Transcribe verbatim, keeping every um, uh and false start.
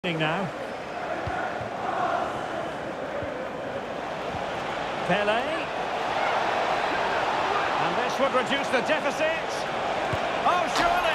Now. Pele. And this would reduce the deficit. Oh, surely!